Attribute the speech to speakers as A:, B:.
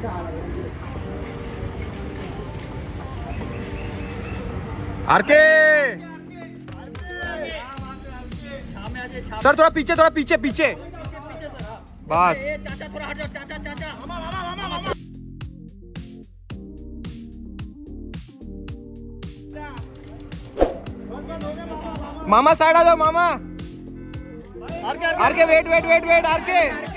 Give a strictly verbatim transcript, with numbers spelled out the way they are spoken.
A: R K sir थोड़ा पीछे, थोड़ा पीछे पीछे बस।
B: चाचा थोड़ा हट जाओ, चाचा चाचा
A: मामा साइड आ जाओ मामा। R K wait wait wait wait R K